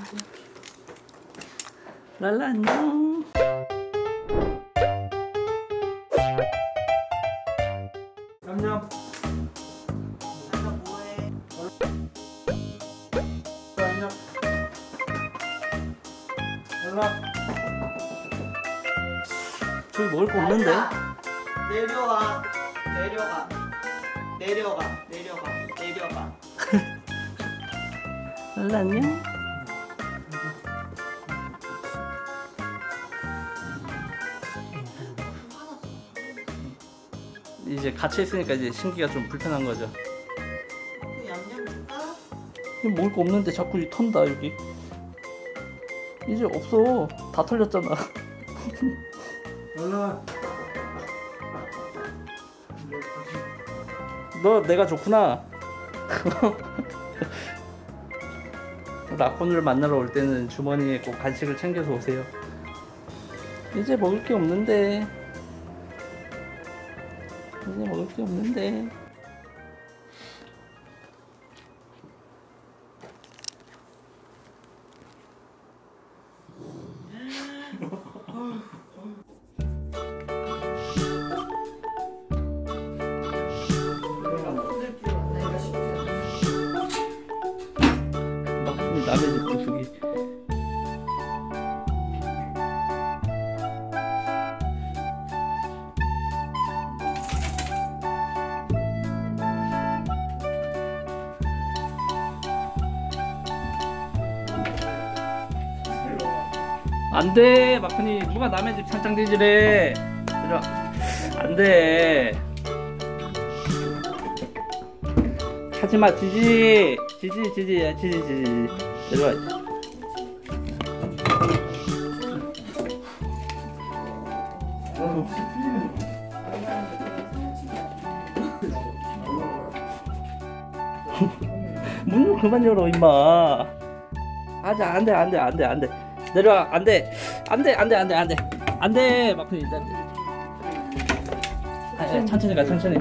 랄라 안녕. 안녕. 랄라 뭐해? 안녕. 랄라. 저기 먹을 거 없는데? 랄라, 내려와. 내려가. 내려가. 내려가. 내려가. 랄라 안녕. 이제 같이 있으니까 이제 신기가 좀 불편한 거죠. 그 얌얌 줄까? 먹을 거 없는데 자꾸 턴다 여기. 이제 없어. 다 털렸잖아. 랄라. 너 내가 좋구나. 라콘을 만나러 올 때는 주머니에 꼭 간식을 챙겨서 오세요. 이제 먹을 게 없는데. 이제 먹을 게 없는데. 막 남의 집 부수기. 안돼 마크니 누가 남의 집 창장지지래. 들어 안돼. 하지마 지지 지지 내려와. 문 좀 그만 열어 임마. 아자 안돼 내려와. 안돼 마크니. 천천히 가 천천히.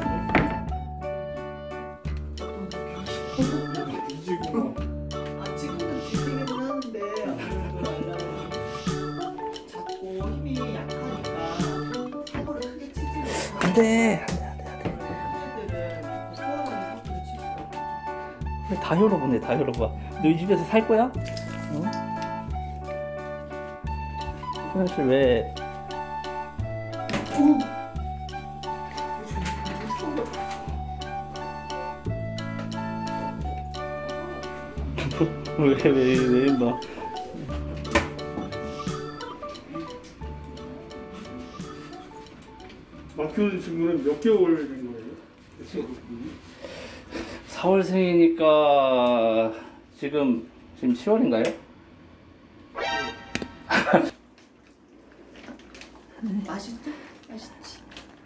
아 지금은 뒤지기는 하는데 자꾸 힘이 약하니까 사고를 크게 치지 마. 안돼. 애들은 소원하는 사고를 치지 마. 다 열어보네. 다 열어봐. 너 이 집에서 살 거야? 응? 화장실 왜? 왜 임마. 막히는 친구는 몇 개월 된 거예요? 4월생이니까 지금 10월인가요? 맛있지? 맛있지?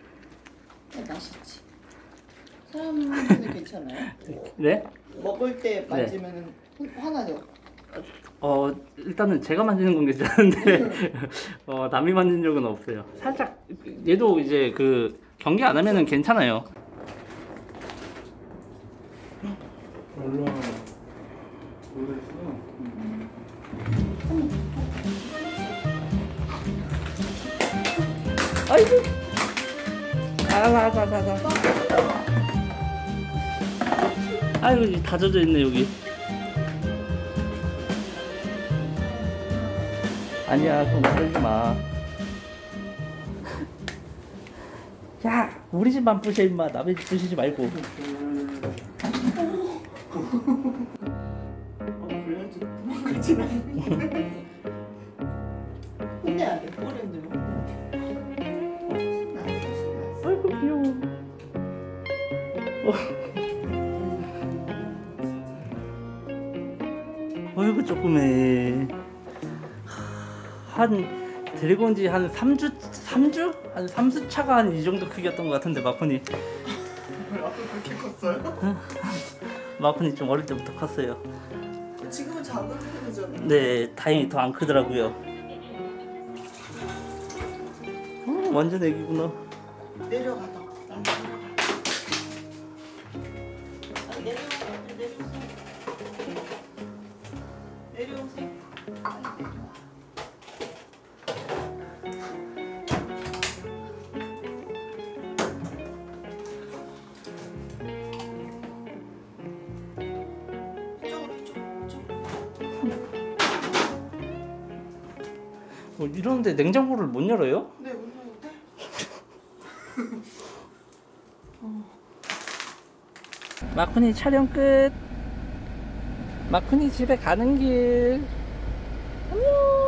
맛있지? 사람한테는 괜찮아요? 네? 먹을 때 만지면은 화나죠? 일단은 제가 만지는 건 괜찮은데 남이 만진 적은 없어요. 살짝 얘도 이제 그 경계 안 하면은 괜찮아요. 랄라. 모르겠어. 아이고. 아가가가가. 아이고 다 젖어 있네 여기. 아니야 그럼 만들지 마. 야 우리 집만 부셔 임마. 남의 집 부시지 말고. 그래야지. 혼내야 돼. 어른들은. 아이고 귀여워. 어이구 조그매. 데리고 온 지 한 3주? 한 3주차가 한 이 정도 크기였던 것 같은데 마코니. 앞으로 그렇게 컸어요? 마코니 좀 어릴 때부터 컸어요. 지금은 작은 편이잖아. 네 다행히 더 안 크더라고요. 완전 애기구나. 내려가 너. 내려오세요. 내려오세요. 이러는데 냉장고를 못 열어요? 네, 오늘 때. 마쿤이 촬영 끝. 마쿤이 집에 가는 길. 안녕.